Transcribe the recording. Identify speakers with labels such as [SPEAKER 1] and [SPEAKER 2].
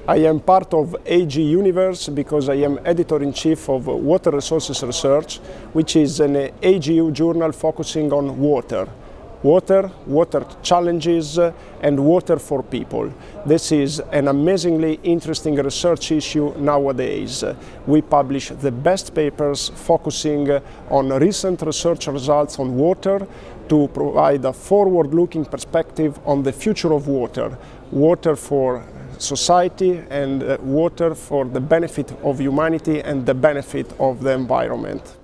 [SPEAKER 1] I am part of AGUniverse because I am editor-in-chief of Water Resources Research, which is an AGU journal focusing on water. Water challenges, and water for people. This is an amazingly interesting research issue nowadays. We publish the best papers focusing on recent research results on water to provide a forward-looking perspective on the future of water. Water for society and water for the benefit of humanity and the benefit of the environment.